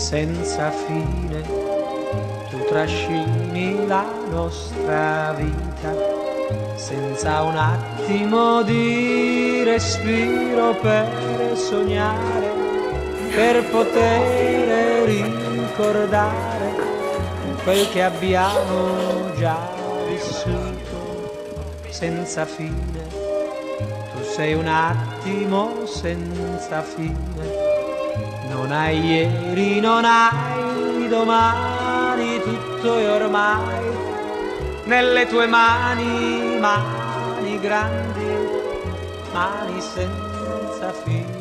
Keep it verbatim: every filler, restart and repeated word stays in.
senza fine, tu trascini la nostra vita, senza un attimo di respiro per sognare, per poter ricordare quel che abbiamo già vissuto, senza fine. Tu sei un attimo senza fine. Non hai ieri, non hai domani, tutto è ormai nelle tue mani, mani grandi, mani senza fine.